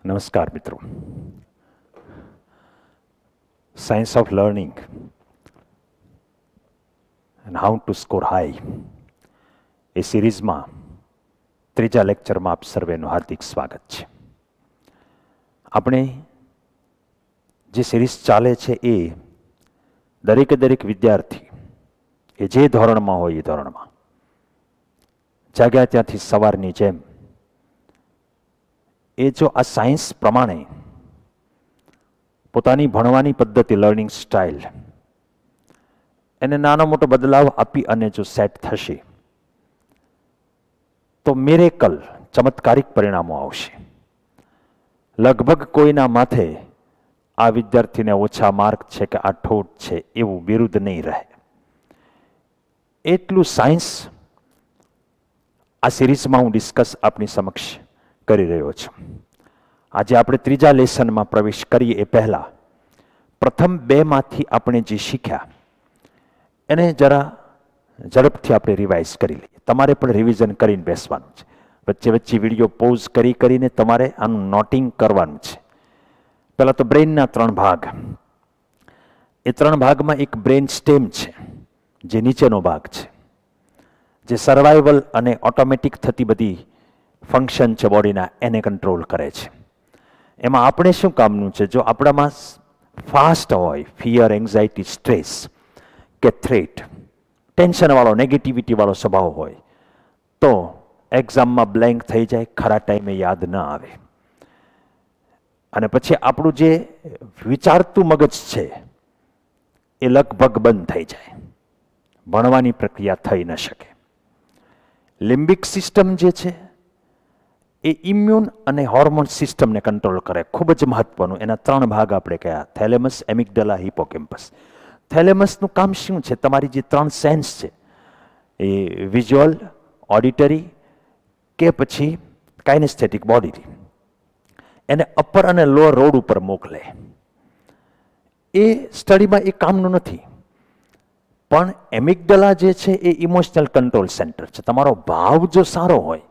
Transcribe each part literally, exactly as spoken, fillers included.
નમસ્કાર મિત્રો. Science of learning and how to score high એ સિરીઝમાં ત્રીજા લેક્ચરમાં આપ સર્વેનું હાર્દિક સ્વાગત છે. આપણે જે સિરીઝ ચાલે છે એ દરેકે દરેક વિદ્યાર્થી એ જે ધોરણમાં હોય એ ધોરણમાં જાગ્યા ત્યાંથી સવારની જેમ એ જો આ સાયન્સ પ્રમાણે પોતાની ભણવાની પદ્ધતિ, લર્નિંગ સ્ટાઇલ એને નાનો મોટો બદલાવ આપી અને જો સેટ થશે તો મિરેકલ, ચમત્કારિક પરિણામો આવશે. લગભગ કોઈના માથે આ વિદ્યાર્થીને ઓછા માર્ક છે કે આ ઠોઠ છે એવું વિરુદ્ધ નહીં રહે. એટલું સાયન્સ આ સિરીઝમાં હું ડિસ્કસ આપની સમક્ષ કરી રહ્યો છું. આજે આપણે ત્રીજા લેસનમાં પ્રવેશ કરીએ એ પહેલા પ્રથમ બેમાંથી આપણે જે શીખ્યા એને જરા ઝડપથી આપણે રિવાઇઝ કરી લઈએ. તમારે પણ રિવિઝન કરીને બેસવાનું છે. વચ્ચે વચ્ચે વિડીયો પોઝ કરી કરીને તમારે આનું નોટિંગ કરવાનું છે. પહેલાં તો બ્રેઇનના ત્રણ ભાગ. એ ત્રણ ભાગમાં એક બ્રેઇન સ્ટેમ છે જે નીચેનો ભાગ છે, જે સર્વાઈવલ અને ઓટોમેટિક થતી બધી ફંક્શન છે બોડીના એને કંટ્રોલ કરે છે. એમાં આપણે શું કામનું છે? જો આપણામાં ફાસ્ટ હોય, ફિયર, એન્ઝાયટી, સ્ટ્રેસ કે થ્રેટ, ટેન્શનવાળો, નેગેટિવિટીવાળો સ્વભાવ હોય તો એક્ઝામમાં બ્લેન્ક થઈ જાય, ખરા ટાઈમે યાદ ન આવે. અને પછી આપણું જે વિચારતું મગજ છે એ લગભગ બંધ થઈ જાય, ભણવાની પ્રક્રિયા થઈ ન શકે. લિમ્બિક સિસ્ટમ જે છે એ ઇમ્યુન અને હોર્મોન સિસ્ટમને કંટ્રોલ કરે. ખૂબ જ મહત્વનું. એના ત્રણ ભાગ આપણે કયા: થેલેમસ, એમિગડલા, હિપોકેમ્પસ. થેલેમસનું કામ શું છે? તમારી જે ત્રણ સેન્સ છે એ વિઝ્યુઅલ, ઓડિટરી કે પછી કાઇનેસ્થેટિક બોડીથી, એને અપર અને લોઅર રોડ ઉપર મોકલે. એ સ્ટડીમાં એ કામનું નથી. પણ એમિગડલા જે છે એ ઇમોશનલ કંટ્રોલ સેન્ટર છે. તમારો ભાવ જો સારો હોય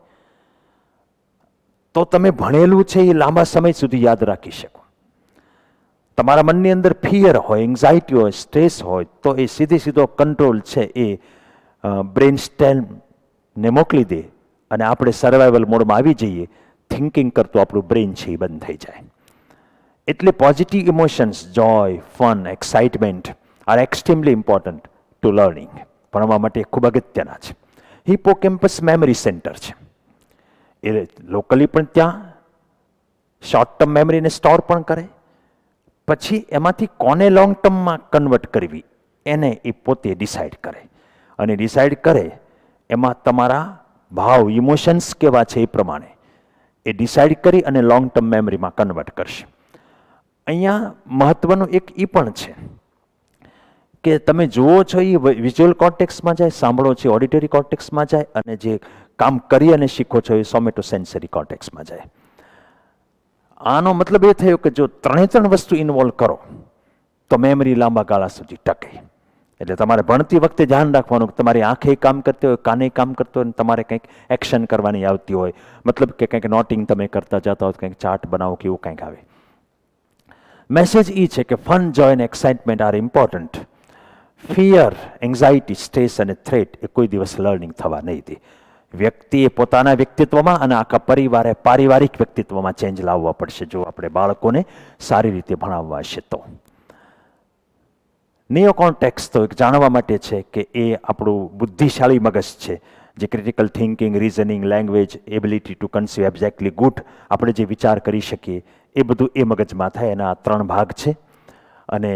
તો તમે ભણેલું છે એ લાંબા સમય સુધી યાદ રાખી શકો. તમારા મનની અંદર ફિયર હોય, એન્ઝાયટી હોય, સ્ટ્રેસ હોય તો એ સીધે સીધો કંટ્રોલ છે એ બ્રેઇન સ્ટેમને મોકલી દે અને આપણે સર્વાઈવલ મોડમાં આવી જઈએ. થિંકિંગ કરતું આપણું બ્રેઇન છે એ બંધ થઈ જાય. એટલે positive emotions, joy, fun, excitement are extremely important to learning. ભણવા માટે ખૂબ અગત્યના છે. હિપોકેમ્પસ મેમરી સેન્ટર છે. એ લોકલી પણ ત્યાં શોર્ટ ટર્મ મેમરીને સ્ટોર પણ કરે, પછી એમાંથી કોને લોંગ ટર્મમાં કન્વર્ટ કરવી એને એ પોતે ડિસાઇડ કરે. અને ડિસાઇડ કરે એમાં તમારા ભાવ, ઇમોશન્સ કેવા છે એ પ્રમાણે એ ડિસાઇડ કરી અને લોંગ ટર્મ મેમરીમાં કન્વર્ટ કરશે. અહીંયા મહત્વનું એક એ પણ છે કે તમે જુઓ છો એ વિઝ્યુઅલ કોર્ટેક્સમાં જાય, સાંભળો છો ઓડિટરી કોર્ટેક્સમાં જાય, અને જે કામ કરી અને શીખો છો એ સોમેટો સેન્સરી કોર્ટેક્સમાં જાય. આનો મતલબ એ થયો કે જો ત્રણે ત્રણ વસ્તુ ઇન્વોલ્વ કરો તો મેમરી લાંબા ગાળા સુધી ટકે. એટલે તમારે ભણતી વખતે ધ્યાન રાખવાનું કે તમારી આંખે કામ કરતી હોય, કાને કામ કરતો હોય, તમારે કંઈક એક્શન કરવાની આવતી હોય, મતલબ કે કંઈક નોટિંગ તમે કરતા જતા હોય, કંઈક ચાર્ટ બનાવો કે એવું કંઈક આવે. મેસેજ એ છે કે ફન, જોય અને excitement are important. Fear, anxiety, stress અને થ્રેટ એ કોઈ દિવસ લર્નિંગ થવા નહીં દે. વ્યક્તિએ પોતાના વ્યક્તિત્વમાં અને આખા પરિવારે પારિવારિક વ્યક્તિત્વમાં ચેન્જ લાવવા પડશે જો આપણે બાળકોને સારી રીતે ભણાવવા હશે તો. નિયોકોર્ટેક્સ તો એક જાણવા માટે છે કે એ આપણું બુદ્ધિશાળી મગજ છે, જે critical thinking, reasoning, language, ability to conceive abstractly good, આપણે જે વિચાર કરી શકીએ એ બધું એ મગજમાં થાય. એના ત્રણ ભાગ છે. અને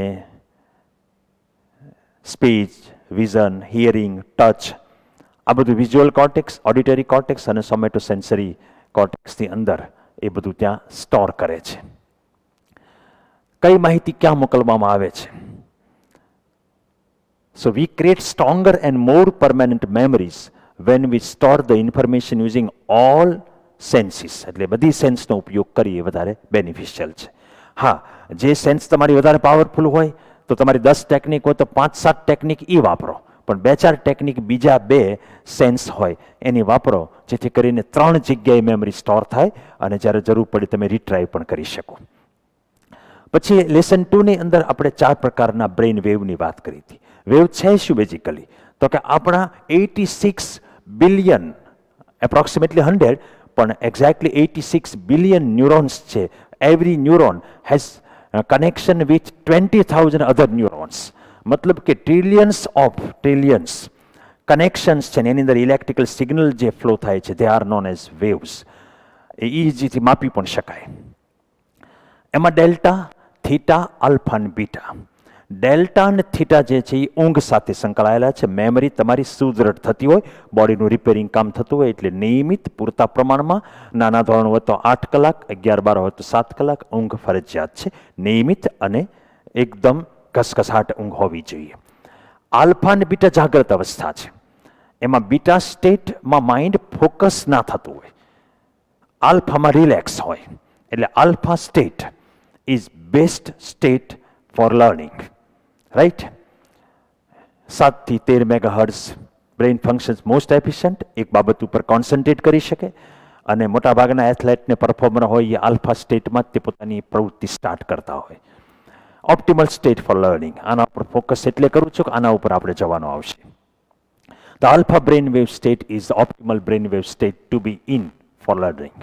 સ્પીચ, વિઝન, હિયરિંગ, ટચ, આ બધું વિઝ્યુઅલ કોર્ટેક્સ, ઓડિટરી કોર્ટેક્સ અને સોમેટો સેન્સરી કોર્ટેક્સની અંદર એ બધું ત્યાં સ્ટોર કરે છે. કઈ માહિતી ક્યાં મોકલવામાં આવે છે? So we create stronger and more permanent memories when we store the information using all senses. એટલે બધી સેન્સનો ઉપયોગ કરીએ વધારે બેનિફિશિયલ છે. હા, જે સેન્સ તમારી વધારે પાવરફુલ હોય તો તમારી દસ ટેકનિક હોય તો પાંચ સાત ટેકનિક એ વાપરો, પણ બે ચાર ટેકનિક બીજા બે સેન્સ હોય એની વાપરો, જેથી કરીને ત્રણ જગ્યાએ મેમરી સ્ટોર થાય અને જ્યારે જરૂર પડે તમે રિટ્રાઈવ પણ કરી શકો. પછી લેસન ટુની અંદર આપણે ચાર પ્રકારના બ્રેઇન વેવની વાત કરી હતી. વેવ છે શું બેઝિકલી? તો કે આપણા eighty six billion approximately hundred પણ exactly eighty six billion neurons છે. Every neuron has connection with twenty thousand other neurons. મતલબ કે ટ્રિલિયન્સ ઓફ ટ્રિલિયન્સ કનેક્શન્સ છે ને એની અંદર ઇલેક્ટ્રિકલ સિગ્નલ જે ફ્લો થાય છે they are known as waves. એ ઇઝીથી માપી પણ શકાય. એમાં ડેલ્ટા, થીટા, આલ્ફા અને બીટા. ડેલ્ટા અને થીટા જે છે એ ઊંઘ સાથે સંકળાયેલા છે. મેમરી તમારી સુદૃઢ થતી હોય, બોડીનું રિપેરિંગ કામ થતું હોય એટલે નિયમિત પૂરતા પ્રમાણમાં નાના ધોરણ હોય તો આઠ કલાક, અગિયાર બાર હોય તો સાત કલાક ઊંઘ ફરજિયાત છે. નિયમિત અને એકદમ ઘસઘસાટ ઊંઘ હોવી જોઈએ. આલ્ફા અને બીટા જાગ્રત અવસ્થા છે. એમાં બીટા સ્ટેટમાં માઇન્ડ ફોકસ ના થતું હોય, આલ્ફામાં રિલેક્સ હોય. એટલે alpha state is best state for learning, right? સાતથી તેર megahertz brain functions most efficient, એક બાબત ઉપર કોન્સન્ટ્રેટ કરી શકે અને મોટાભાગના એથ્લેટને પરફોર્મર હોય એ આલ્ફા સ્ટેટમાં જ તે પોતાની પ્રવૃત્તિ સ્ટાર્ટ કરતા હોય. ઓપ્ટિમલ સ્ટેટ ફોર લર્નિંગ, આના ઉપર ફોકસ એટલે કરું છું કે આના ઉપર આપણે જવાનું આવશે. The alpha brain wave state is the optimal brain wave state to be in for learning.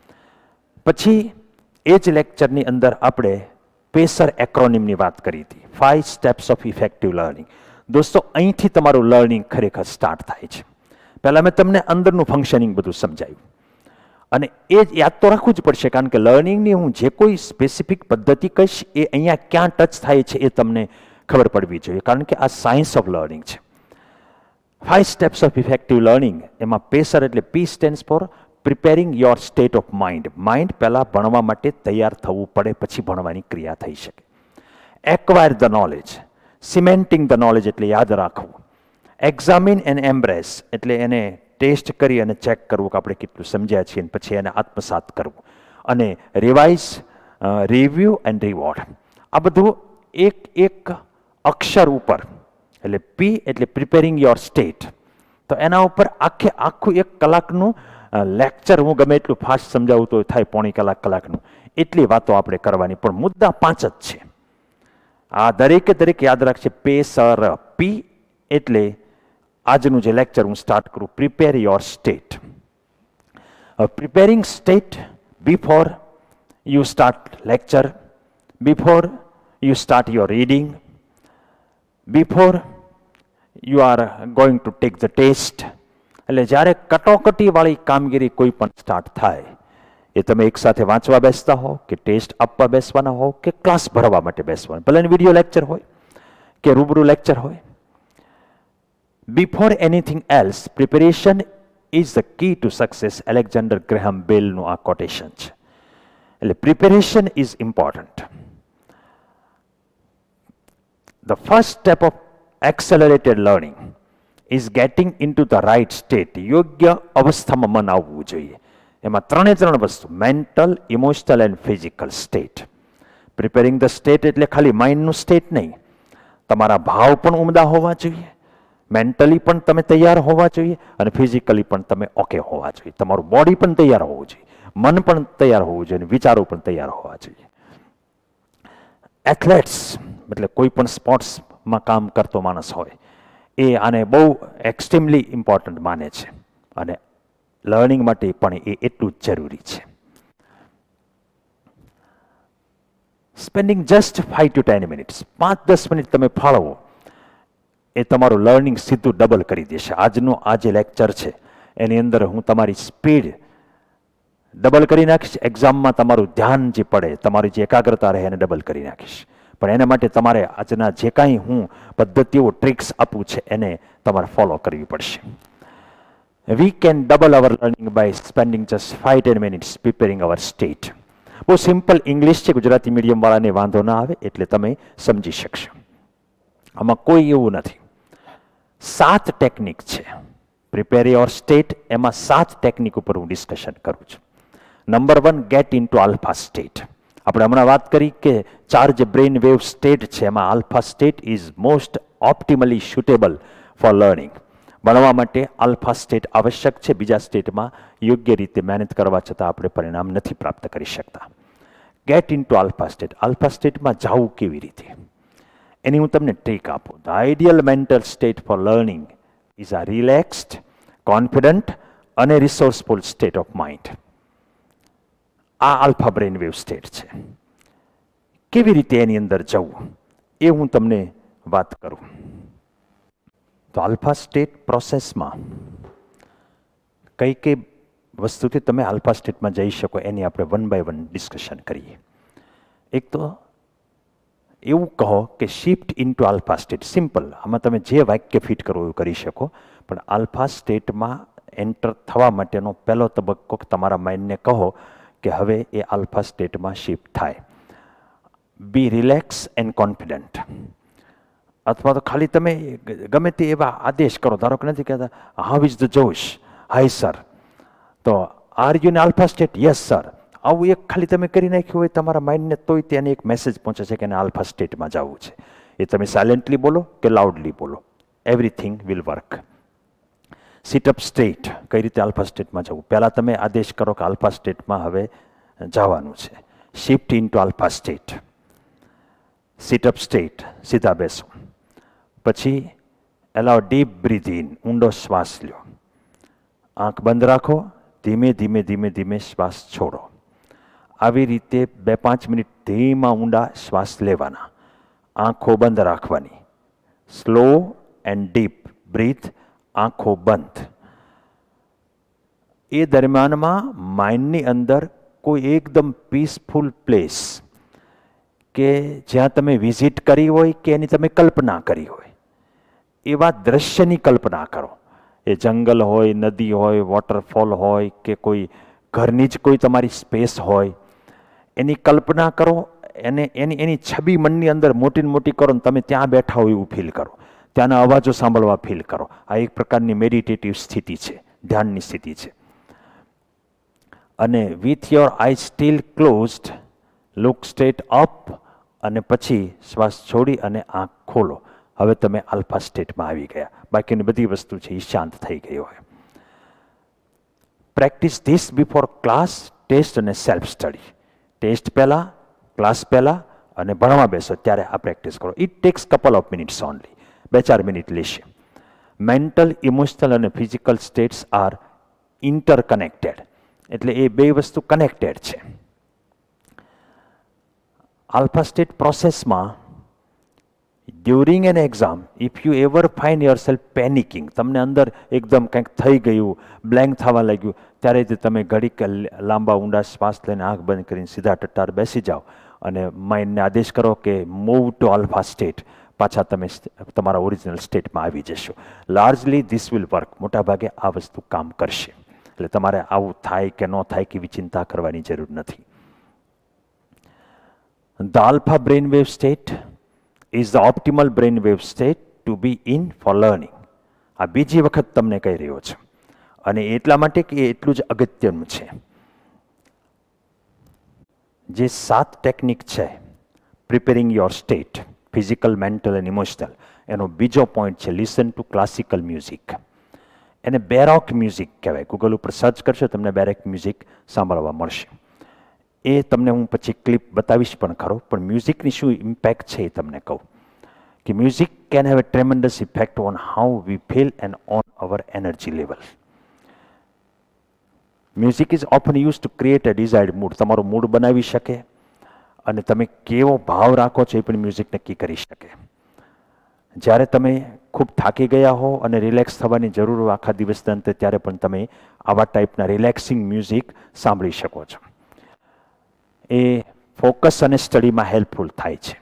પછી એ જ લેક્ચરની અંદર આપણે પેસર એક્રોનિમની વાત કરી હતી, five steps of effective learning. દોસ્તો અહીંથી તમારું લર્નિંગ ખરેખર સ્ટાર્ટ થાય છે. પહેલાં મેં તમને અંદરનું ફંક્શનિંગ બધું સમજાવ્યું અને એ જ યાદ તો રાખવું જ પડશે, કારણ કે લર્નિંગની હું જે કોઈ સ્પેસિફિક પદ્ધતિ કહીશ એ અહીંયા ક્યાં ટચ થાય છે એ તમને ખબર પડવી જોઈએ, કારણ કે આ સાયન્સ ઓફ લર્નિંગ છે. Five steps of effective learning, એમાં પેસર એટલે P stands for preparing your state of mind. Mind પહેલાં ભણવા માટે તૈયાર થવું પડે, પછી ભણવાની ક્રિયા થઈ શકે. Acquire the knowledge, cementing the knowledge એટલે યાદ રાખવું. એક્ઝામિન એન્ડ એમ્બ્રેસ એટલે એને ટેસ્ટ કરી અને ચેક કરવું કે આપણે કેટલું સમજ્યા છીએ, પછી એને આત્મસાત કરવું. અને રિવાઇઝ, રિવ્યુ એન્ડ રિવોર્ડ. આ બધું એક એક અક્ષર ઉપર, એટલે પી એટલે પ્રિપેરિંગ યોર સ્ટેટ, તો એના ઉપર આખે આખું એક કલાકનું લેક્ચર હું ગમે એટલું ફાસ્ટ સમજાવું તો થાય પોણી કલાક કલાકનું, એટલી વાતો આપણે કરવાની, પણ મુદ્દા પાંચ જ છે. આ દરેકે દરેક યાદ રાખશે. પેસર, પી એટલે આજનું જે લેક્ચર હું સ્ટાર્ટ કરું, prepare your state. Preparing state before you start lecture, before you start your reading, before you are going to take the test. એટલે જ્યારે કટોકટીવાળી કામગીરી કોઈ પણ સ્ટાર્ટ થાય, એ તમે એકસાથે વાંચવા બેસતા હો કે ટેસ્ટ આપવા બેસવાના હો કે ક્લાસ ભરવા માટે બેસવાના, ભલે વિડીયો લેક્ચર હોય કે રૂબરૂ લેક્ચર હોય. Before anything else preparation is the key to success. Alexander Graham બેલનું આ કોટેશન છે. એટલે preparation is important. The first step of accelerated learning is getting into the right state. યોગ્ય અવસ્થામાં મન આવવું જોઈએ. એમાં ત્રણે ત્રણ વસ્તુ, mental, emotional and physical state. Preparing the state એટલે ખાલી માઇન્ડનું સ્ટેટ નહીં, તમારા ભાવ પણ ઉમદા હોવા જોઈએ, મેન્ટલી પણ તમે તૈયાર હોવા જોઈએ અને ફિઝિકલી પણ તમે ઓકે હોવા જોઈએ. તમારું બોડી પણ તૈયાર હોવું જોઈએ, મન પણ તૈયાર હોવું જોઈએ અને વિચારો પણ તૈયાર હોવા જોઈએ. એથ્લેટ્સ એટલે કોઈ પણ સ્પોર્ટ્સમાં કામ કરતો માણસ હોય એ આને બહુ એક્સ્ટ્રીમલી ઇમ્પોર્ટન્ટ માને છે અને લર્નિંગ માટે પણ એ એટલું જ જરૂરી છે. Spending just five to ten minutes, પાંચ દસ મિનિટ તમે ફાળવો, એ તમારું લર્નિંગ સીધું ડબલ કરી દેશે. આજનો આ જે લેક્ચર છે એની અંદર હું તમારી સ્પીડ ડબલ કરી નાખીશ. એક્ઝામમાં તમારું ધ્યાન જે પડે, તમારી જે એકાગ્રતા રહે એને ડબલ કરી નાખીશ. પણ એના માટે તમારે આજના જે કાંઈ હું પદ્ધતિઓ, ટ્રિક્સ આપું છે એને તમારે ફોલો કરવી પડશે. We can double our learning by spending just five to ten minutes preparing our state. બહુ સિમ્પલ ઇંગ્લિશ છે, ગુજરાતી મીડિયમ વાળાને વાંધો ના આવે એટલે તમે સમજી શકશો. આમાં કોઈ એવું નથી. સાત ટેકનિક છે પ્રિપેર યોર સ્ટેટ, એમાં સાત ટેકનિક ઉપર હું ડિસ્કશન કરું છું. Number one, get into alpha state. આપણે હમણાં વાત કરી કે ચાર જે બ્રેઇન વેવ સ્ટેટ છે એમાં alpha state is most optimally suitable for learning. ભણવા માટે આલ્ફા સ્ટેટ આવશ્યક છે. બીજા સ્ટેટમાં યોગ્ય રીતે મહેનત કરવા છતાં આપણે પરિણામ નથી પ્રાપ્ત કરી શકતા. Get into alpha state. Alpha સ્ટેટમાં જવું કેવી રીતે, એની હું તમને ટ્રીક આપું. The ideal mental state for learning is a relaxed, confident અને રિસોર્સફુલ સ્ટેટ ઓફ માઇન્ડ. આ આલ્ફા બ્રેન વેવ સ્ટેટ છે. કેવી રીતે એની અંદર જવું એ હું તમને વાત કરું. તો આલ્ફા સ્ટેટ પ્રોસેસમાં કઈ કઈ વસ્તુથી તમે આલ્ફા સ્ટેટમાં જઈ શકો એની આપણે વન બાય વન ડિસ્કશન કરીએ. એક તો એવું કહો કે shift into alpha state. Simple, આમાં તમે જે વાક્ય ફિટ કરો એવું કરી શકો. પણ આલ્ફા સ્ટેટમાં એન્ટર થવા માટેનો પહેલો તબક્કો તમારા માઇન્ડને કહો કે હવે એ આલ્ફા સ્ટેટમાં શિફ્ટ થાય. Be relax and confident. અથવા તો ખાલી તમે ગમે તે એવા આદેશ કરો. ધારો કે નથી કહેતા how is the josh, hi sir, તો are you in alpha state, yes sir. આવું એક ખાલી તમે કરી નાખ્યું હોય તમારા માઇન્ડને, તોય તેને એક મેસેજ પહોંચે છે કે એને આલ્ફા સ્ટેટમાં જવું છે. એ તમે સાયલેન્ટલી બોલો કે લાઉડલી બોલો, everything will work. Sit up state, કઈ રીતે આલ્ફા સ્ટેટમાં જવું. પહેલાં તમે આદેશ કરો કે આલ્ફા સ્ટેટમાં હવે જવાનું છે. Shift into alpha state. Sit up state, સીધા બેસો. પછી એલાવ ડીપ બ્રીથ ઇન, ઊંડો શ્વાસ લ્યો. આંખ બંધ રાખો, ધીમે ધીમે ધીમે ધીમે શ્વાસ છોડો. આવી રીતે બે પાંચ મિનિટ ધીમા ઊંડા શ્વાસ લેવાના, આંખો બંધ રાખવાની. સ્લો એન્ડ ડીપ બ્રીથ, આંખો બંધ. એ દરમિયાનમાં માઇન્ડની અંદર કોઈ એકદમ પીસફુલ પ્લેસ કે જ્યાં તમે વિઝિટ કરી હોય કે એની તમે કલ્પના કરી હોય એવા દ્રશ્યની કલ્પના કરો. એ જંગલ હોય, નદી હોય, વોટરફોલ હોય કે કોઈ ઘરની જ કોઈ તમારી સ્પેસ હોય, એની કલ્પના કરો. એને એની એની છબી મનની અંદર મોટી મોટી કરો ને તમે ત્યાં બેઠા હોય એવું ફીલ કરો. ત્યાંના અવાજો સાંભળવા ફીલ કરો. આ એક પ્રકારની મેડિટેટિવ સ્થિતિ છે, ધ્યાનની સ્થિતિ છે. અને with your eye still closed look straight up, અને પછી શ્વાસ છોડી અને આંખ ખોલો. હવે તમે આલ્ફા સ્ટેટમાં આવી ગયા. બાકીની બધી વસ્તુ છે એ શાંત થઈ ગઈ હોય. Practice this before class, test અને સેલ્ફ સ્ટડી. ટેસ્ટ પહેલાં, ક્લાસ પહેલાં અને ભણવા બેસો ત્યારે આ પ્રેક્ટિસ કરો. It takes couple of minutes only. બે ચાર મિનિટ લેશે. મેન્ટલ, ઇમોશનલ અને ફિઝિકલ સ્ટેટ્સ આર ઇન્ટરકનેક્ટેડ. એટલે એ બે વસ્તુ કનેક્ટેડ છે. આલ્ફા સ્ટેટ પ્રોસેસમાં during an exam, if you ever find yourself panicking, તમને અંદર એકદમ કંઈક થઈ ગયું, બ્લેન્ક થવા લાગ્યું, ત્યારે જ તમે ઘડીક લાંબા ઊંડા શ્વાસ લઈને આંખ બંધ કરીને સીધા ટટ્ટાર બેસી જાઓ અને માઇન્ડને આદેશ કરો કે મૂવ ટુ આલ્ફા સ્ટેટ. પાછા તમે તમારા ઓરિજિનલ સ્ટેટમાં આવી જશો. Largely this will work. મોટાભાગે આ વસ્તુ કામ કરશે. એટલે તમારે આવું થાય કે ન થાય કે એવી ચિંતા કરવાની જરૂર નથી. The alpha brainwave state is the optimal brainwave state to be in for learning. આ બીજી વખત તમને કહી રહ્યો છું અને એટલા માટે કે એટલું જ અગત્યનું છે. જે સાત ટેકનિક છે preparing your state, physical, mental and emotional, એનો બીજો પોઈન્ટ છે લિસન ટુ ક્લાસિકલ મ્યુઝિક. એને બેરોક મ્યુઝિક કહેવાય. ગૂગલ ઉપર સર્ચ કરશો તમને બેરોક મ્યુઝિક સાંભળવા મળશે. એ તમને હું પછી ક્લિપ બતાવીશ પણ ખરો, પણ મ્યુઝિકની શું ઇમ્પેક્ટ છે એ તમને કહું કે music can have a tremendous effect on how we feel and on our energy level. Music is often use to create a desired mood. તમારો મૂડ બનાવી શકે અને તમે કેવો ભાવ રાખો છો એ પણ મ્યુઝિક નક્કી કરી શકે. જ્યારે તમે ખૂબ થાકી ગયા હો અને રિલેક્સ થવાની જરૂર હોય આખા દિવસના અંતે, ત્યારે પણ તમે આવા ટાઈપના રિલેક્સિંગ મ્યુઝિક સાંભળી શકો છો. એ ફોકસ અને સ્ટડીમાં હેલ્પફુલ થાય છે.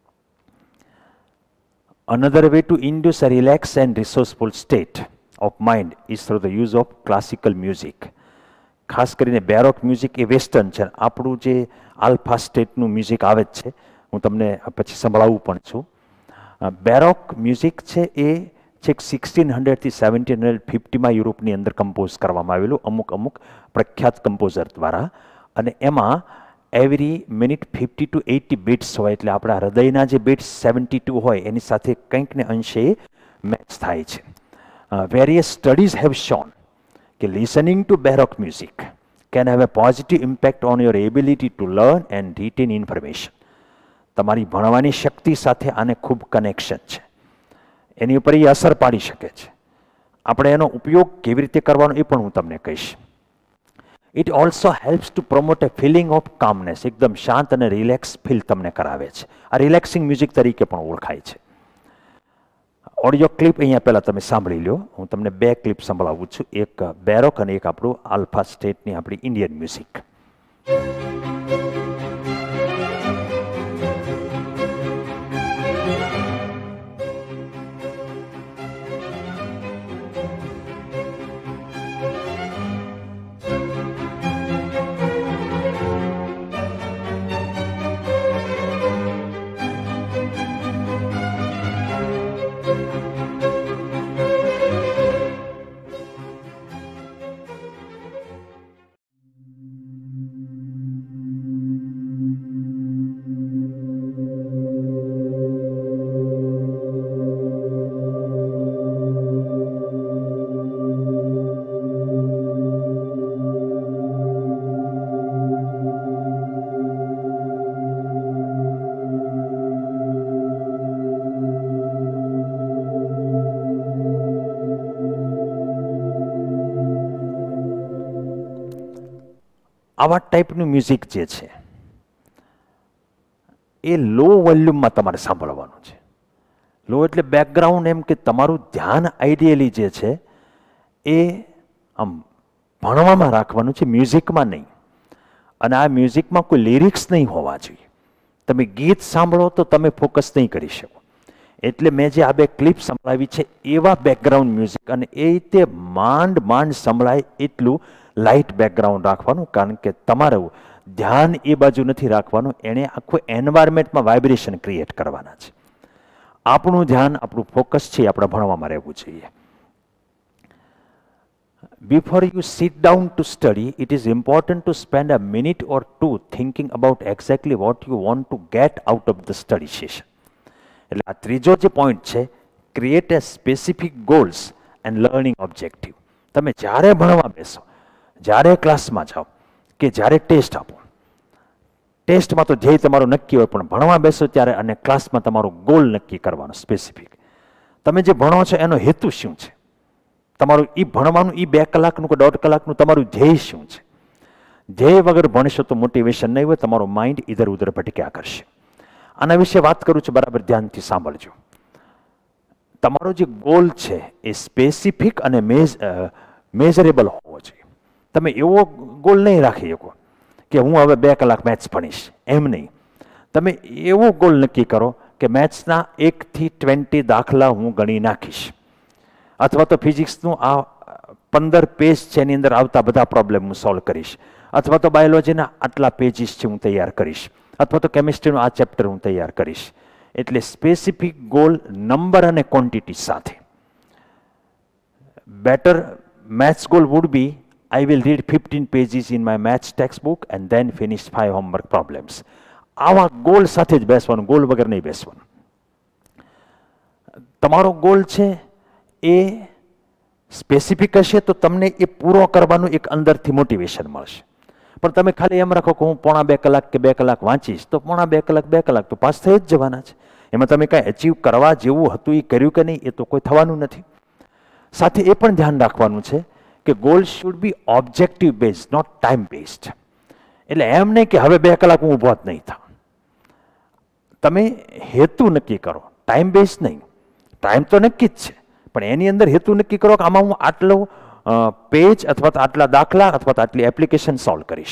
Another way to induce a relax and resourceful state of mind is through the use of classical music. ખાસ કરીને બેરોક મ્યુઝિક એ વેસ્ટર્ન છે. આપણું જે આલ્ફા સ્ટેટનું મ્યુઝિક આવે જ છે, હું તમને પછી સંભળાવું પણ છું. બેરોક મ્યુઝિક છે એ છેક સિક્સટીન હંડ્રેડથી સેવન્ટીન હંડ્રેડ ફિફ્ટીમાં યુરોપની અંદર કમ્પોઝ કરવામાં આવેલું અમુક અમુક પ્રખ્યાત કમ્પોઝર દ્વારા. અને એમાં every minute fifty to eighty beats હોય, એટલે આપણા હૃદયના જે બીટ્સ સેવન્ટી ટુ હોય એની સાથે કંઈક ને અંશે મેચ થાય છે. વેરિયસ સ્ટડીઝ હેવ શોન કે listening to baroque music can have a positive impact on your ability to learn and retain information. તમારી ભણવાની શક્તિ સાથે આને ખૂબ કનેક્શન છે, એની ઉપર એ અસર પાડી શકે છે. આપણે એનો ઉપયોગ કેવી રીતે કરવાનો એ પણ હું તમને કહીશ. It also helps to promote a feeling of calmness. એકદમ શાંત અને રિલેક્સ ફીલ તમને કરાવે છે. આ રિલેક્સિંગ મ્યુઝિક તરીકે પણ ઓળખાય છે. ઓડિયો ક્લિપ અહીંયા પહેલાં તમે સાંભળી લો. હું તમને બે ક્લિપ સંભળાવું છું, એક બેરોક અને એક આપણું આલ્ફા સ્ટેટની આપણી ઇન્ડિયન મ્યુઝિક. આવા ટાઈપનું મ્યુઝિક જે છે એ લો વોલ્યુમમાં તમારે સાંભળવાનું છે. લો એટલે બેકગ્રાઉન્ડ, એમ કે તમારું ધ્યાન આઈડિયલી જે છે એ આમ ભણવામાં રાખવાનું છે, મ્યુઝિકમાં નહીં. અને આ મ્યુઝિકમાં કોઈ લિરિક્સ નહીં હોવા જોઈએ. તમે ગીત સાંભળો તો તમે ફોકસ નહીં કરી શકો. એટલે મેં જે આ બે ક્લિપ સંભળાવી છે એવા બેકગ્રાઉન્ડ મ્યુઝિક, અને એ રીતે માંડ માંડ સંભળાય એટલું લાઇટ બેકગ્રાઉન્ડ રાખવાનું, કારણ કે તમારું ધ્યાન એ બાજુ નથી રાખવાનું. એણે આખું એન્વાયરમેન્ટમાં વાઇબ્રેશન ક્રિએટ કરવાના છે. આપણું ધ્યાન, આપણું ફોકસ છે આપણે ભણવામાં રહેવું જોઈએ. Before you sit down to study, it is important to spend a minute or two thinking about exactly what you want to get out of the study session. એટલે આ ત્રીજો જે પોઈન્ટ છે, create a specific goals and learning objective. તમે જ્યારે ભણવા બેસો, જ્યારે ક્લાસમાં જાઓ કે જ્યારે ટેસ્ટ આપો, ટેસ્ટમાં તો ધ્યેય તમારો નક્કી હોય, પણ ભણવા બેસો ત્યારે અને ક્લાસમાં તમારો ગોલ નક્કી કરવાનો સ્પેસિફિક. તમે જે ભણો છો એનો હેતુ શું છે, તમારું એ ભણવાનું એ બે કલાકનું કે દોઢ કલાકનું તમારું ધ્યેય શું છે. ધ્યેય વગર ભણશો તો મોટિવેશન નહીં હોય, તમારું માઇન્ડ ઇધર ઉધર ભટક્યા કરશે. આના વિશે વાત કરું છું, બરાબર ધ્યાનથી સાંભળજો. તમારો જે ગોલ છે એ સ્પેસિફિક અને મેઝ મેઝરેબલ હોવો જોઈએ. તમે એવો ગોલ નહીં રાખી શકો કે હું હવે બે કલાક મેથ્સ ભણીશ, એમ નહીં. તમે એવો ગોલ નક્કી કરો કે મેથ્સના એકથી ટ્વેન્ટી દાખલા હું ગણી નાખીશ, અથવા તો ફિઝિક્સનું આ પંદર પેજ છે એની અંદર આવતા બધા પ્રોબ્લેમ હું સોલ્વ કરીશ, અથવા તો બાયોલોજીના આટલા પેજીસ છે હું તૈયાર કરીશ, અથવા તો કેમિસ્ટ્રીનું આ ચેપ્ટર હું તૈયાર કરીશ. એટલે સ્પેસિફિક ગોલ નંબર અને ક્વોન્ટિટી સાથે. Better maths goal would be I will read fifteen pages in my maths textbook and then finish five homework problems. આવા ગોલ સાથે જ બેસવાનું, ગોલ વગર નહીં બેસવાનું. તમારો ગોલ છે એ સ્પેસિફિક હશે તો તમને એ પૂરો કરવાનું એક અંદરથી મોટિવેશન મળશે. પણ તમે ખાલી એમ રાખો કે હું પોણા બે કલાક કે બે કલાક વાંચીશ, તો પોણા બે કલાક બે કલાક તો પાસ થઈ જ જવાના છે. એમાં તમે કાંઈ અચીવ કરવા જેવું હતું એ કર્યું કે નહીં, એ તો કોઈ થવાનું નથી. સાથે એ પણ ધ્યાન રાખવાનું છે કે goal should be objective based, not time based. એટલે એમ નહીં કે હવે બે કલાક હું ઊભો જ નહીં થાઉં. તમે હેતુ નક્કી કરો, ટાઈમ બેઝ નહીં. ટાઈમ તો નક્કી જ છે, પણ એની અંદર હેતુ નક્કી કરો કે આમાં હું આટલો પેજ અથવા તો આટલા દાખલા અથવા તો આટલી એપ્લિકેશન સોલ્વ કરીશ.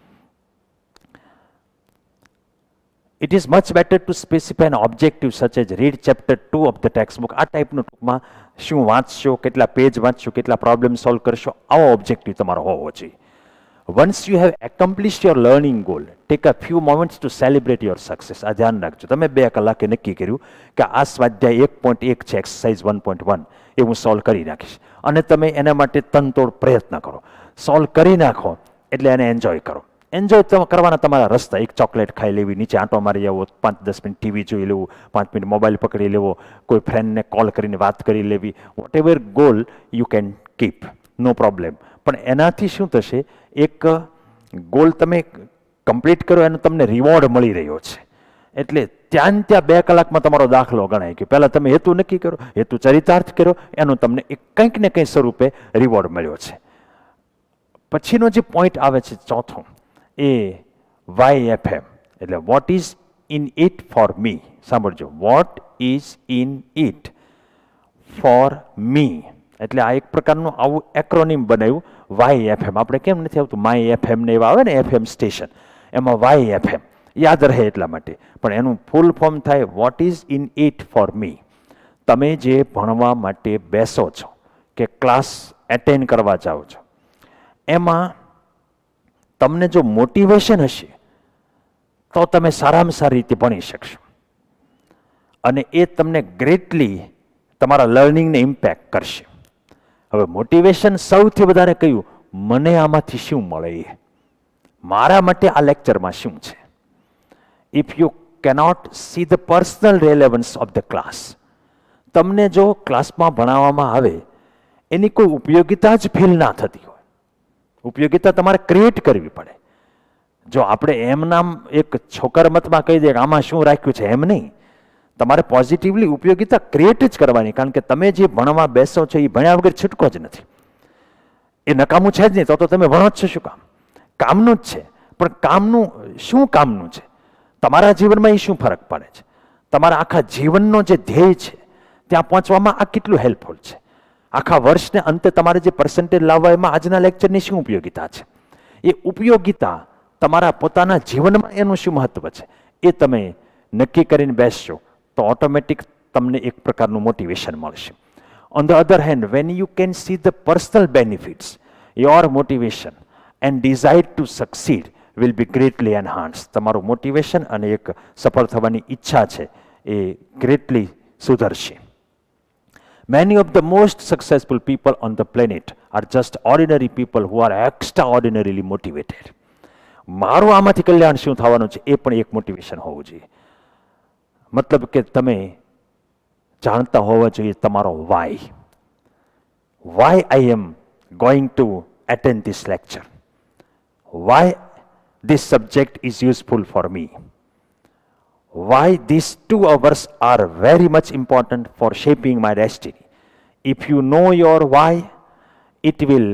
It is much better to specify an objective such as read chapter two of the textbook. આ ટાઈપનું ટૂંકમાં શું વાંચશો, કેટલા પેજ વાંચશો, કેટલા પ્રોબ્લેમ સોલ્વ કરશો, આવો ઓબ્જેક્ટિવ તમારો હોવો જોઈએ. Once you have accomplished your learning goal, take a few moments to celebrate your success. આ ધ્યાન રાખજો. તમે બે કલાકે નક્કી કર્યું કે આ સ્વાધ્યાય એક પોઈન્ટ એક છે, એક્સરસાઇઝ વન પોઈન્ટ વન, એ હું સોલ્વ કરી નાખીશ, અને તમે એના માટે તનતોડ પ્રયત્ન કરો, સોલ્વ કરી નાખો, એટલે એને એન્જોય કરો. એન્જોય કરવાના તમારા રસ્તા. એક ચોકલેટ ખાઈ લેવી, નીચે આંટો મારી આવો, પાંચ દસ મિનિટ ટીવી જોઈ લેવું, પાંચ મિનિટ મોબાઈલ પકડી લેવો, કોઈ ફ્રેન્ડને કોલ કરીને વાત કરી લેવી. Whatever goal you can keep, no problem. પણ એનાથી શું થશે, એક ગોલ તમે કમ્પ્લીટ કરો એનો તમને રિવોર્ડ મળી રહ્યો છે. એટલે ત્યાં ત્યાં બે કલાકમાં તમારો દાખલો ગણાય કે પહેલાં તમે હેતુ નક્કી કરો, હેતુ ચરિતાર્થ કર્યો, એનો તમને એક કંઈક ને કંઈક સ્વરૂપે રિવોર્ડ મળ્યો છે. પછીનો જે પોઈન્ટ આવે છે ચોથો, એ વાય એફ એમ, એટલે what is in it for me. સાંભળજો, what is in it for me. એટલે આ એક પ્રકારનું આવું એક્રોનિમ બનાવ્યું, વાય એફ એમ. આપણે કેમ નથી આવતું માય એફ એમ ને એવા આવે ને એફ એમ સ્ટેશન, એમાં વાય એફ એમ યાદ રહે એટલા માટે. પણ એનું ફૂલ ફોર્મ થાય what is in it for me. તમે જે ભણવા માટે બેસો છો કે ક્લાસ એટેન્ડ કરવા જાઓ છો, એમાં તમને જો મોટિવેશન હશે તો તમે સારામાં સારી રીતે ભણી શકશો, અને એ તમને ગ્રેટલી તમારા લર્નિંગને ઇમ્પેક્ટ કરશે. હવે મોટિવેશન સૌથી વધારે કયું, મને આમાંથી શું મળે, એ મારા માટે આ લેક્ચરમાં શું છે. If you cannot see the personal relevance of the class, તમને જો ક્લાસમાં ભણાવવામાં આવે એની કોઈ ઉપયોગિતા જ ફીલ ના થતી હોય, ઉપયોગિતા તમારે ક્રિએટ કરવી પડે. જો આપણે એમ નામ એક છોકર મતમાં કહી દઈએ કે આમાં શું રાખ્યું છે, એમ નહીં. તમારે પોઝિટિવલી ઉપયોગિતા ક્રિએટ જ કરવાની, કારણ કે તમે જે ભણવા બેસો છો એ ભણ્યા વગર છૂટકો જ નથી. એ નકામું છે જ નહીં, તો તો તમે ભણો જ છો શું કામ, કામનું જ છે. પણ કામનું શું કામનું છે, તમારા જીવનમાં એ શું ફરક પડે છે, તમારા આખા જીવનનો જે ધ્યેય છે ત્યાં પહોંચવામાં આ કેટલું હેલ્પફુલ છે. આખા વર્ષને અંતે તમારે જે પર્સન્ટેજ લાવવા, એમાં આજના લેક્ચરની શું ઉપયોગિતા છે, એ ઉપયોગિતા તમારા પોતાના જીવનમાં એનું શું મહત્વ છે, એ તમે નક્કી કરીને બેસશો તો ઓટોમેટિક તમને એક પ્રકારનું મોટિવેશન મળશે. On the other hand, when you can see the personal benefits, your motivation and desire to succeed will be greatly enhance. તમારું મોટિવેશન અને એક સફળ થવાની ઈચ્છા છે એ ગ્રેટલી સુધરશે. Many of the most successful people on the planet are just ordinary people who are extraordinarily motivated. મારું આમાંથી કલ્યાણ શું થવાનું છે એ પણ એક મોટિવેશન હોવું જોઈએ. મતલબ કે તમે જાણતા હોવા જોઈએ તમારો why. Why I am going to attend this lecture. Why this subject is useful for me. Why these two hours are very much important for shaping my destiny. If you know your why, it will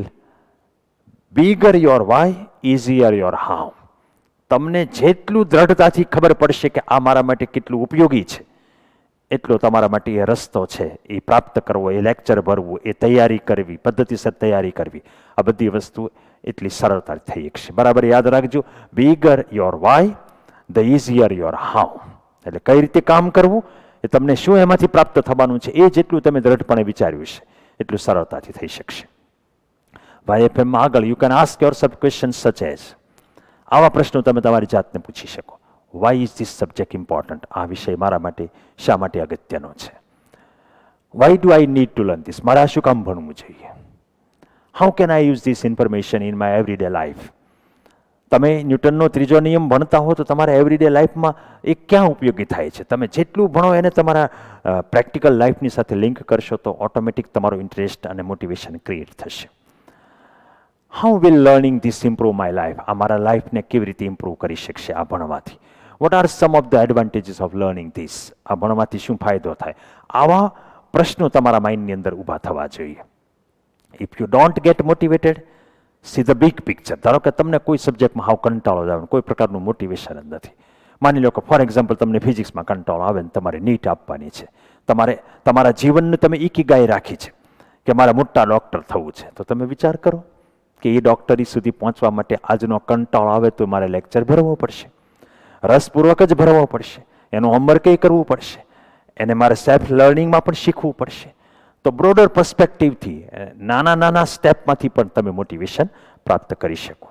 bigger your why, easier your how. તમને જેટલું દ્રઢતાથી ખબર પડશે કે આ મારા માટે કેટલું ઉપયોગી છે, એટલો તમારા માટે એ રસ્તો છે એ પ્રાપ્ત કરવો, એ લેક્ચર ભરવું, એ તૈયારી કરવી, પદ્ધતિસર તૈયારી કરવી, આ બધી વસ્તુ એટલી સરળતાથી થઈ શકશે. બરાબર યાદ રાખજો, bigger your why, the easier your how. એટલે કઈ રીતે કામ કરવું, એ તમને શું એમાંથી પ્રાપ્ત થવાનું છે, એ જેટલું તમે દ્રઢપણે વિચાર્યું છે એટલું સરળતાથી થઈ શકશે. વાય એફ એમમાં આગળ you can ask your sub question such as, આવા પ્રશ્નો તમે તમારી જાતને પૂછી શકો. Why is this subject important, આ વિષય મારા માટે શા માટે અગત્યનો છે. Why do I need to learn this, મારે આ શું કામ ભણવું જોઈએ. How can I use this information in my everyday life. તમે ન્યૂટનનો ત્રીજો નિયમ ભણતા હો તો તમારા એવરીડે લાઈફમાં એ ક્યાં ઉપયોગી થાય છે. તમે જેટલું ભણો એને તમારા પ્રેક્ટિકલ લાઈફની સાથે લિંક કરશો તો ઓટોમેટિક તમારો ઇન્ટરેસ્ટ અને મોટિવેશન ક્રિએટ થશે. How will learning this improve my life, આ મારા લાઈફને કેવી રીતે ઇમ્પ્રૂવ કરી શકશે આ ભણવાથી. What are some of the advantages of learning this, આ ભણવાથી શું ફાયદો થાય. આવા પ્રશ્નો તમારા માઇન્ડની અંદર ઊભા થવા જોઈએ. If you don't get motivated, see the big picture. ધારો કે તમને કોઈ સબ્જેક્ટમાં હાવ કંટાળો આવે, કોઈ પ્રકારનું મોટિવેશન જ નથી. માની લો કે ફોર એક્ઝામ્પલ તમને ફિઝિક્સમાં કંટાળો આવે ને તમારે નીટ આપવાની છે, તમારે તમારા જીવનને તમે ઇકીગાઈ રાખી છે કે મારે મોટા ડૉક્ટર થવું છે, તો તમે વિચાર કરો કે એ ડૉક્ટરી સુધી પહોંચવા માટે આજનો કંટાળો આવે તો મારે લેક્ચર ભરવો પડશે, રસપૂર્વક જ ભરવો પડશે, એનું હોમવર્ક એ કરવું પડશે, એને મારે સેલ્ફ લર્નિંગમાં પણ શીખવું પડશે. તો બ્રોડર પર્સ્પેક્ટિવથી નાના નાના સ્ટેપમાંથી પણ તમે મોટિવેશન પ્રાપ્ત કરી શકો.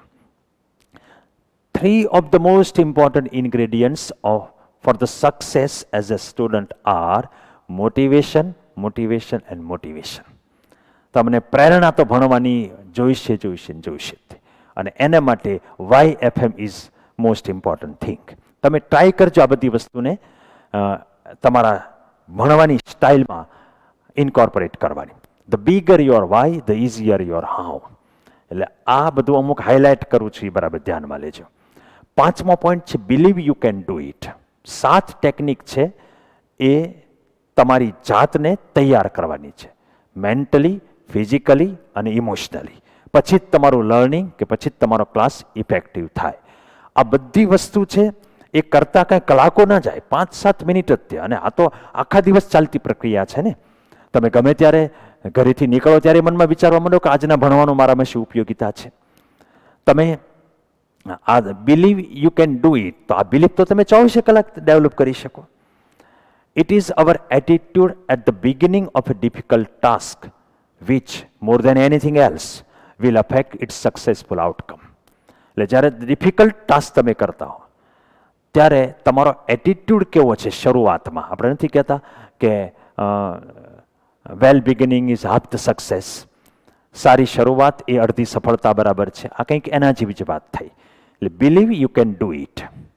Three of the most important ingredients of for the success as a student are motivation, motivation and motivation. તમને પ્રેરણા તો ભણવાની જોઈશે જોઈશે જોઈશે. અને એના માટે why F M is most important thing. તમે ટ્રાય કરજો આ બધી વસ્તુને તમારા ભણવાની સ્ટાઇલમાં ઇન્કોર્પોરેટ કરવાની. The bigger your why, the easier your how. એટલે આ બધું અમુક હાઇલાઇટ કરું છું એ બરાબર ધ્યાનમાં લેજો. પાંચમો પોઈન્ટ છે believe you can do it. સાત ટેકનિક છે એ તમારી જાતને તૈયાર કરવાની છે, મેન્ટલી, ફિઝિકલી અને ઇમોશનલી. પછી જ તમારું લર્નિંગ કે પછી જ તમારો ક્લાસ ઇફેક્ટિવ થાય. આ બધી વસ્તુ છે એ કરતાં કાંઈ કલાકો ના જાય, પાંચ સાત મિનિટ જ તે. અને આ તો આખા દિવસ ચાલતી પ્રક્રિયા છે ને. તમે ગમે ત્યારે ઘરેથી નીકળો ત્યારે મનમાં વિચારવા માંડો કે આજના ભણવાનું મારામાં શું ઉપયોગિતા છે. તમે આ believe you can do it, તો આ બિલીફ તો તમે ચોવીસે કલાક ડેવલપ કરી શકો. It is our attitude at the beginning of a difficult task which more than anything else will affect its successful outcome. એટલે જ્યારે ડિફિકલ્ટ ટાસ્ક તમે કરતા હો ત્યારે તમારો એટીટ્યુડ કેવો છે શરૂઆતમાં. આપણે નથી કહેતા કે well beginning is half the success. સારી શરૂઆત એ અડધી સફળતા બરાબર છે. આ કંઈક એના જેવી જ વાત થઈ. એટલે believe you can do it.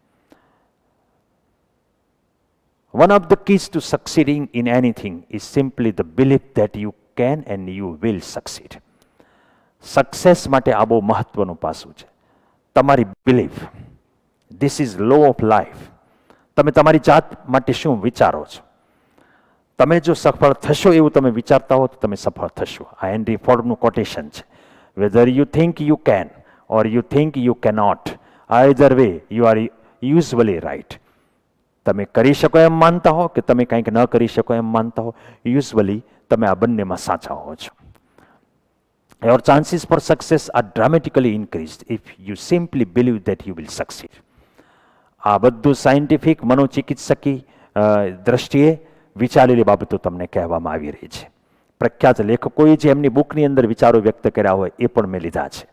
One of the keys to succeeding in anything is simply the belief that you can and you will succeed. Success માટે આ બહુ મહત્વનું પાસું છે, તમારી belief. This is law of life. તમે તમારી જાત માટે શું વિચારો છો? તમે જો સફળ થશો એવું તમે વિચારતા હો તો તમે સફળ થશો. આ હેનરી ફોર્ડનું કોટેશન છે. Whether you think you can or you think you cannot, either way you are usually right. તમે કરી શકો એમ માનતા હો કે તમે કંઈક ન કરી શકો એમ માનતા હો, યુઝવલી તમે આ બંનેમાં સાચા હો છો. Your chances for success are dramatically increased if you simply believe that you will succeed. આ બધું સાયન્ટિફિક, મનોચિકિત્સકી દ્રષ્ટિએ વિચારેલી બાબતો તમને કહેવામાં આવી રહી છે. પ્રખ્યાત લેખકોએ જે એમની બુકની અંદર વિચારો વ્યક્ત કર્યા હોય એ પણ મેં લીધા છે.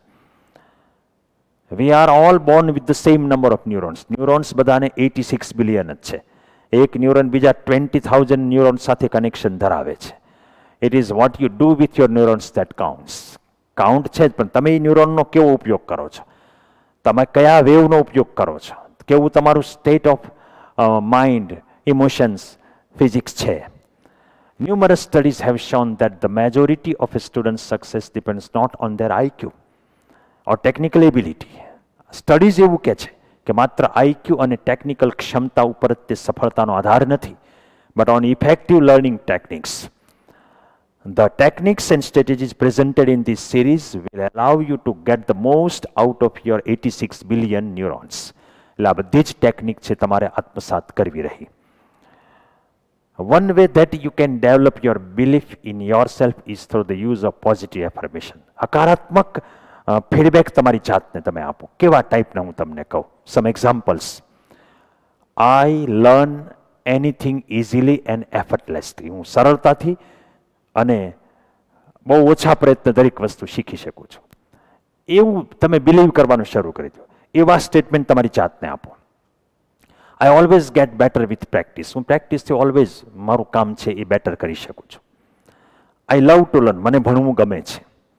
We are all born with the same number of neurons. Neurons બધાને એટી સિક્સ બિલિયન જ છે. એક ન્યુરોન બીજા ટ્વેન્ટી થાઉઝન્ડ ન્યુરોન સાથે કનેક્શન ધરાવે છે. It is what you do with your neurons that counts. Count છે જ, પણ તમે એ ન્યુરોનનો કેવો ઉપયોગ કરો છો, તમે કયા વેવનો ઉપયોગ કરો છો, કેવું તમારું state of mind, emotions, physics છે. Numerous studies have shown that the majority of a student's success depends not on their I Q or technical ability. Studies એવું કહે છે કે માત્ર આઈક્યુ અને ટેકનિકલ ક્ષમતા ઉપર જ તે સફળતાનો આધાર નથી, but on effective learning techniques. The techniques and strategies presented in this series will allow you to get the most out of your eighty-six billion neurons. એટલે આ બધી જ ટેકનિક છે તમારે આત્મસાત કરવી રહી. One way that you can develop your belief in yourself is through the use of positive affirmation. હકારાત્મક ફીડબેક તમારી જાતને તમે આપો. કેવા ટાઈપના હું તમને કહું. Some examples. I learn anything easily and effortlessly. હું સરળતાથી અને બહુ ઓછા પ્રયત્ન દરેક વસ્તુ શીખી શકું છું. એવું તમે બિલીવ કરવાનું શરૂ કરી દો. એવા સ્ટેટમેન્ટ તમારી જાતને આપો. I always get better with practice. હું પ્રેક્ટિસથી ઓલવેઝ મારું કામ છે એ બેટર કરી શકું છું. I love to learn. મને ભણવું ગમે છે.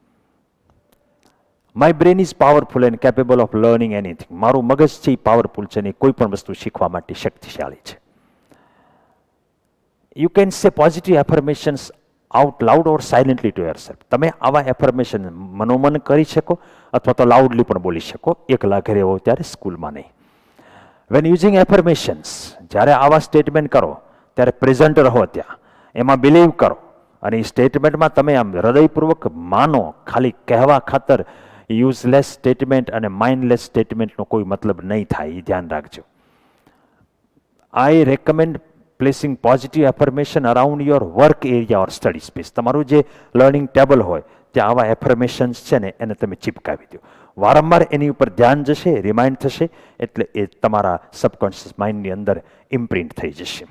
My brain is powerful and capable of learning anything. મારું મગજ છે એ પાવરફુલ છે ને કોઈ પણ વસ્તુ શીખવા માટે શક્તિશાળી છે. You can say positive affirmations out loud or silently to yourself. તમે આવા એફર્મેશન મનોમન કરી શકો અથવા તો લાઉડલી પણ બોલી શકો. એકલા ઘરે હો ત્યારે, સ્કૂલમાં નહીં. વેન યુઝિંગ એફર્મેશન્સ, જ્યારે આવા સ્ટેટમેન્ટ કરો ત્યારે પ્રેઝન્ટ રહો ત્યાં, એમાં બિલીવ કરો અને એ સ્ટેટમેન્ટમાં તમે આમ હૃદયપૂર્વક માનો. ખાલી કહેવા ખાતર યુઝલેસ સ્ટેટમેન્ટ અને માઇન્ડલેસ સ્ટેટમેન્ટનો કોઈ મતલબ નહીં થાય, એ ધ્યાન રાખજો. I recommend placing positive affirmation around your work area or study space. તમારું જે લર્નિંગ ટેબલ હોય ત્યાં આવા એફર્મેશન્સ છે ને એને તમે ચીપકાવી દો. વારંવાર એની ઉપર ધ્યાન જશે, રિમાઇન્ડ થશે, એટલે એ તમારા સબકોન્શિયસ માઇન્ડની અંદર ઇમ્પ્રિન્ટ થઈ જશે.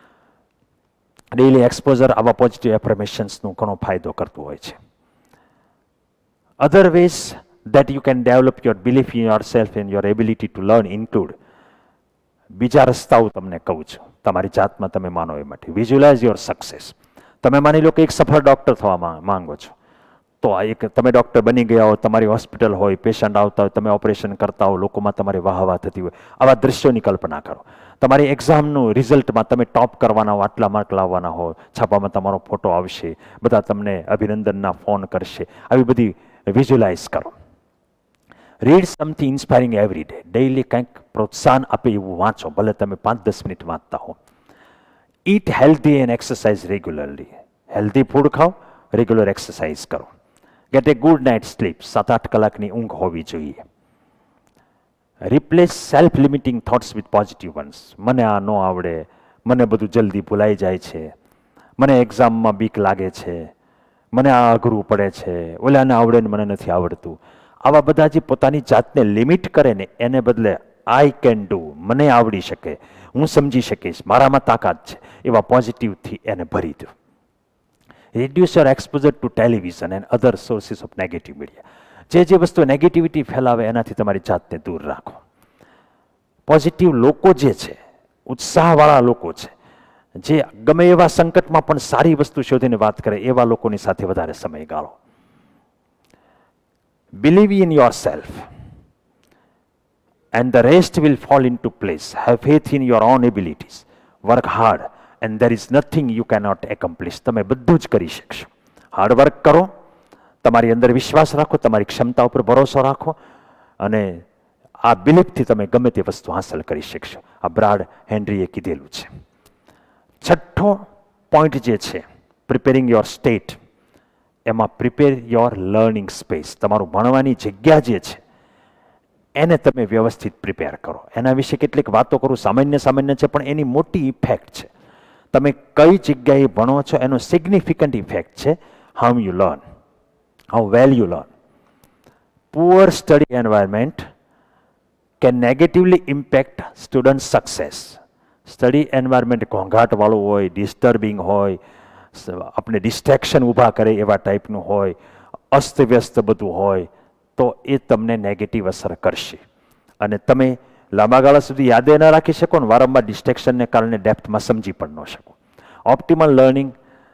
ડેઇલી એક્સપોઝર આવા પોઝિટિવ એફર્મેશન્સનો ઘણો ફાયદો કરતું હોય છે. Other ways that you can develop your belief in yourself and your ability to learn include. બીજા રસ્તાઓ તમને કહું છું તમારી જાતમાં તમે માનો એ માટે. Visualize your success. તમે માની લો કે એક સફળ ડોક્ટર થવા માંગો છો, તો આ એક તમે ડૉક્ટર બની ગયા હો, તમારી હોસ્પિટલ હોય, પેશન્ટ આવતા હોય, તમે ઓપરેશન કરતા હો, લોકોમાં તમારી વાહવા થતી હોય, આવા દ્રશ્યોની કલ્પના કરો. તમારી એક્ઝામનું રિઝલ્ટમાં તમે ટોપ કરવાના હો, આટલા માર્ક લાવવાના હો, છાપામાં તમારો ફોટો આવશે, બધા તમને અભિનંદનના ફોન કરશે, આવી બધી વિઝ્યુલાઇઝ કરો. Read something inspiring every day. Daily કંઈક પ્રોત્સાહન આપે એવું વાંચો, ભલે તમે પાંચ દસ મિનિટ વાંચતા હો. Eat healthy and exercise regularly. Healthy food ખાઓ, રેગ્યુલર એક્સરસાઇઝ કરો. Get a good night sleep. સાત આઠ કલાકની ઊંઘ હોવી જોઈએ. Replace self limiting thoughts with positive ones. મને આ ન આવડે, મને બધું જલ્દી ભૂલાઈ જાય છે, મને એક્ઝામમાં બીક લાગે છે, મને આ અઘરું પડે છે, ઓલાને આવડે ને મને નથી આવડતું. આવા બધા જે પોતાની જાતને લિમિટ કરે ને એને બદલે આઈ કેન ડુ, મને આવડી શકે, હું સમજી શકીશ, મારામાં તાકાત છે, એવા પોઝિટિવથી એને ભરી દો. Reduce your exposure to television and other sources of negative media. જે જે વસ્તુ નેગેટિવિટી ફેલાવે એનાથી તમારી જાતને દૂર રાખો. પોઝિટિવ લોકો જે છે, ઉત્સાહવાળા લોકો છે, જે ગમે એવા સંકટમાં પણ સારી વસ્તુ શોધીને વાત કરે, એવા લોકોની સાથે વધારે સમય ગાળો. Believe in yourself and the rest will fall into place. Have faith in your own abilities. Work hard and there is nothing you cannot accomplish. તમે બધું જ કરી શકશો. હાર્ડવર્ક કરો, તમારી અંદર વિશ્વાસ રાખો, તમારી ક્ષમતા ઉપર ભરોસો રાખો, અને આ બિલીફથી તમે ગમે તે વસ્તુ હાંસલ કરી શકશો. આ બ્રાડ હેનરીએ કીધેલું છે. છઠ્ઠો પોઈન્ટ જે છે, પ્રિપેરિંગ યોર સ્ટેટ, એમાં પ્રિપેર યોર લર્નિંગ સ્પેસ. તમારું ભણવાની જગ્યા જે છે એને તમે વ્યવસ્થિત પ્રિપેર કરો. એના વિશે કેટલીક વાતો કરું, સામાન્ય સામાન્ય છે, પણ એની મોટી ઇફેક્ટ છે. તમે કઈ જગ્યાએ ભણો છો એનો સિગ્નિફિકન્ટ ઇફેક્ટ છે. How you learn, how well you learn. Poor study environment can negatively impact student success. Study environment ઘોંઘાટવાળું હોય, ડિસ્ટર્બિંગ હોય, આપણે ડિસ્ટ્રેક્શન ઊભા કરે એવા ટાઈપનું હોય, અસ્તવ્યસ્ત બધું હોય, તો એ તમને નેગેટિવ અસર કરશે અને તમે લાંબા ગાળા સુધી યાદ ન રાખી શકો ને વારંવાર ડિસ્ટ્રેક્શનને કારણે ડેપ્થમાં સમજી પણ ન શકો. ઓપ્ટિમલ લર્નિંગ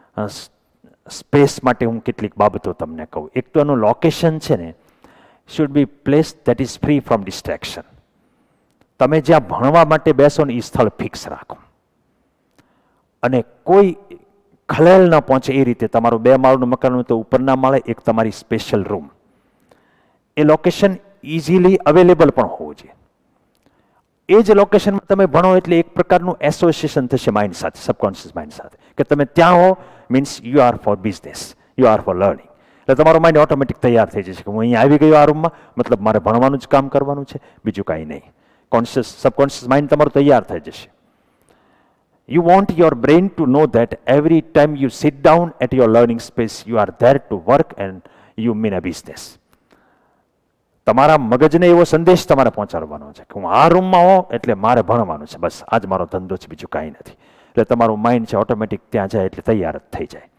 સ્પેસ માટે હું કેટલીક બાબતો તમને કહું. એક તો એનું લોકેશન છે ને, should be place that is free from distraction. તમે જ્યાં ભણવા માટે બેસો ને એ સ્થળ ફિક્સ રાખો અને કોઈ ખલેલ ન પહોંચે એ રીતે. તમારું બે માળનું મકાન હોય તો ઉપરના માળે એક તમારી સ્પેશિયલ રૂમ. એ લોકેશન ઇઝીલી અવેલેબલ પણ હોવું જોઈએ. એ જ લોકેશનમાં તમે ભણો એટલે એક પ્રકારનું એસોસિએશન થશે માઇન્ડ સાથે, સબકોન્શિયસ માઇન્ડ સાથે, કે તમે ત્યાં હો means you are for business, you are for learning. એટલે તમારો માઇન્ડ ઓટોમેટિક તૈયાર થઈ જશે કે હું અહીંયા આવી ગયો આ રૂમમાં, મતલબ મારે ભણવાનું જ કામ કરવાનું છે, બીજું કાંઈ નહીં. કોન્શિયસ સબકોન્શિયસ માઇન્ડ તમારું તૈયાર થઈ જશે. You want your brain to know that every time you sit down at your learning space, you are there to work and you mean a business. તમારા મગજને એવો સંદેશ તમારે પહોંચાડવાનો છે કે હું આ રૂમમાં હોઉં એટલે મારે ભણવાનું છે, બસ આજ મારો ધંધો છે, બીજું કાંઈ નથી. એટલે તમારું માઇન્ડ છે ઓટોમેટિક ત્યાં જાય એટલે તૈયાર જ થઈ જાય.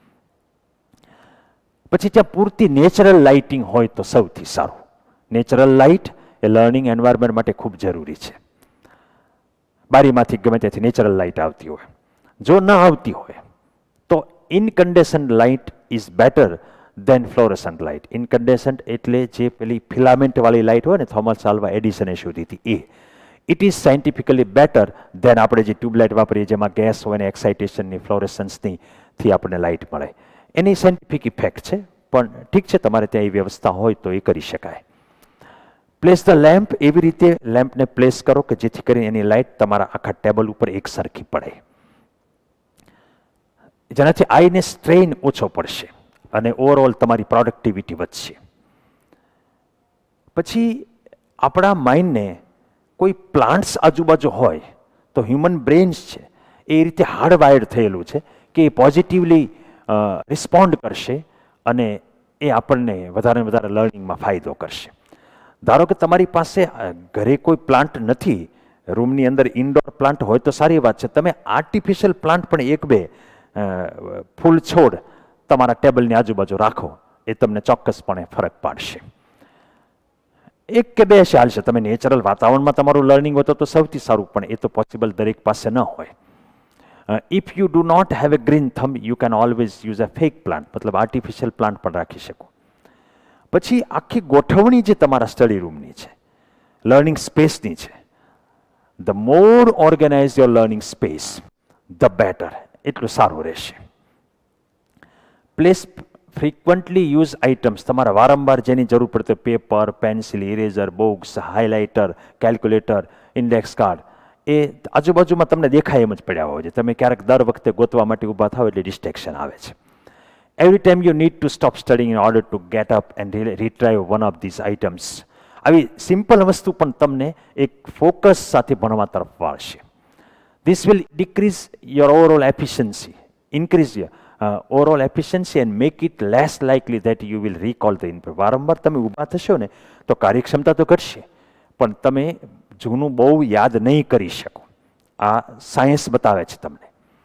પછી ત્યાં પૂરતી નેચરલ લાઇટિંગ હોય તો સૌથી સારું. નેચરલ લાઇટ એ લર્નિંગ એન્વાયરમેન્ટ માટે ખૂબ જરૂરી છે. બારીમાંથી ગમે ત્યાંથી નેચરલ લાઇટ આવતી હોય. જો ન આવતી હોય તો incandescent light is better than fluorescent light. Incandescent એટલે જે પેલી ફિલામેન્ટવાળી લાઇટ હોય ને, થોમસ આલ્વા એડિસને શોધી હતી એ. It is scientifically better than આપણે જે ટ્યુબલાઇટ વાપરીએ જેમાં ગેસ હોય ને એક્સાઇટેશનની ફ્લોરેસન્સની થી આપણને લાઇટ મળે. એની સાયન્ટિફિક ઇફેક્ટ છે, પણ ઠીક છે તમારે ત્યાં એ વ્યવસ્થા હોય તો એ કરી શકાય. Place the lamp. એવી રીતે લેમ્પને પ્લેસ કરો કે જેથી કરીને એની લાઇટ તમારા આખા ટેબલ ઉપર એક સરખી પડે, જેનાથી આઈને સ્ટ્રેઇન ઓછો પડશે અને ઓવરઓલ તમારી પ્રોડક્ટિવિટી વધશે. પછી આપણા માઇન્ડને કોઈ પ્લાન્ટ્સ આજુબાજુ હોય તો હ્યુમન બ્રેન્સ છે એ રીતે હાર્ડવાયર્ડ થયેલું છે કે એ પોઝિટિવલી રિસ્પોન્ડ કરશે અને એ આપણને વધારે વધારે લર્નિંગમાં ફાયદો કરશે. ધારો કે તમારી પાસે ઘરે કોઈ પ્લાન્ટ નથી, રૂમની અંદર ઇન્ડોર પ્લાન્ટ હોય તો સારી વાત છે. તમે આર્ટિફિશિયલ પ્લાન્ટ પણ એક બે ફૂલ છોડ તમારા ટેબલની આજુબાજુ રાખો, એ તમને ચોક્કસપણે ફરક પાડશે. એક કે બે ચાલશે. તમે નેચરલ વાતાવરણમાં તમારું લર્નિંગ હોતો તો સૌથી સારું, પણ એ તો પોસિબલ દરેક પાસે ન હોય. If you do not have a green thumb you can always use a fake plant, મતલબ આર્ટિફિશિયલ પ્લાન્ટ પણ રાખી શકો. પછી આખી ગોઠવણી જે તમારા સ્ટડી રૂમની છે, લર્નિંગ સ્પેસની છે, the more organize your learning space the better, એટલું સારું રહેશે. પ્લેસ ફ્રીક્વન્ટલી યુઝ આઇટમ્સ, તમારા વારંવાર જેની જરૂર પડતી paper, pencil, eraser, box, highlighter, calculator, index card, એ આજુબાજુમાં તમને દેખાય એમ જ પડ્યા હોય છે. તમે ક્યારેક દર વખતે ગોતવા માટે ઊભા થાવ એટલે ડિસ્ટ્રેક્શન આવે છે. Every time you need to stop studying in order to get up and retrieve one of these items. આવી સિમ્પલ વસ્તુ પણ તમને એક ફોકસ સાથે ભણવા તરફ વાળશે. This will decrease your overall efficiency, increase your overall efficiency and make it less likely that you will recall the info. વારંવાર તમે ઊભા થશો ને તો કાર્યક્ષમતા તો ઘટશે, પણ તમે જૂનું બહુ યાદ નહીં કરી શકો. આ સાયન્સ બતાવે છે તમને.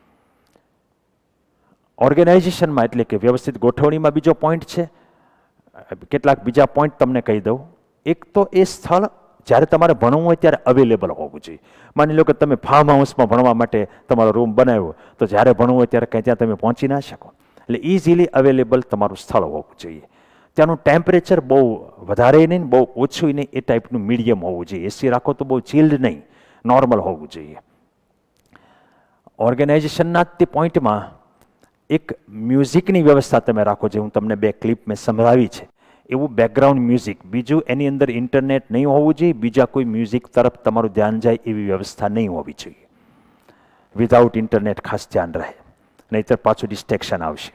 ઓર્ગેનાઇઝેશનમાં એટલે કે વ્યવસ્થિત ગોઠવણીમાં બીજો પોઈન્ટ છે. કેટલાક બીજા પોઈન્ટ તમને કહી દઉં. એક તો એ સ્થળ જ્યારે તમારે ભણવું હોય ત્યારે અવેલેબલ હોવું જોઈએ. માની લો કે તમે ફાર્મ હાઉસમાં ભણવા માટે તમારો રૂમ બનાવ્યો, તો જ્યારે ભણવું હોય ત્યારે કંઈ ત્યાં તમે પહોંચી ના શકો. એટલે ઇઝીલી અવેલેબલ તમારું સ્થળ હોવું જોઈએ. ત્યાંનું ટેમ્પરેચર બહુ વધારે નહીં, બહુ ઓછું નહીં, એ ટાઈપનું મીડિયમ હોવું જોઈએ. એસી રાખો તો બહુ ચિલ્ડ નહીં, નોર્મલ હોવું જોઈએ. ઓર્ગેનાઇઝેશનના તે પોઈન્ટમાં એક મ્યુઝિકની વ્યવસ્થા તમે રાખો, જે હું તમને બે ક્લિપ મેં સંભળાવી છે એવું બેકગ્રાઉન્ડ મ્યુઝિક. બીજું એની અંદર ઇન્ટરનેટ નહીં હોવું જોઈએ, બીજા કોઈ મ્યુઝિક તરફ તમારું ધ્યાન જાય એવી વ્યવસ્થા નહીં હોવી જોઈએ. વિધાઉટ ઇન્ટરનેટ ખાસ ધ્યાન રહે, નહીંતર પાછું ડિસ્ટ્રેક્શન આવશે.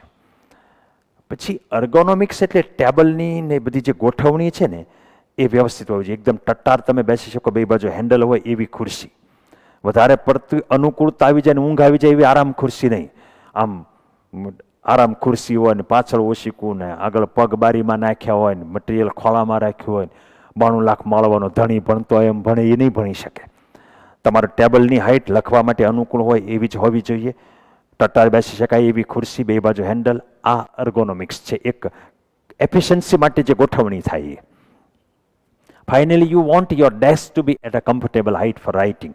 પછી અર્ગોનોમિક્સ એટલે ટેબલની ને બધી જે ગોઠવણી છે ને એ વ્યવસ્થિત હોવી જોઈએ. એકદમ ટટ્ટાર તમે બેસી શકો, બે બાજુ હેન્ડલ હોય એવી ખુરશી. વધારે પડતી અનુકૂળતા આવી જાય ને ઊંઘ આવી જાય એવી આરામ ખુરશી નહીં. આમ આરામ ખુરશી હોય ને પાછળ ઓશીકું ને આગળ પગ બારીમાં નાખ્યા હોય ને મટીરિયલ ખોળામાં રાખ્યું હોય ને બાણું લાખ માળવાનો ધણી ભણતો હોય એમ ભણે, એ નહીં ભણી શકે. તમારે ટેબલની હાઇટ લખવા માટે અનુકૂળ હોય એવી જ હોવી જોઈએ. ટટ્ટાર બેસી શકાય એવી ખુરશી, બે બાજુ હેન્ડલ. આ અર્ગોનોમિક્સ છે, એક એફિશિયન્સી માટે જે ગોઠવણી થાય એ. Finally you want your desk to be at a comfortable height for writing.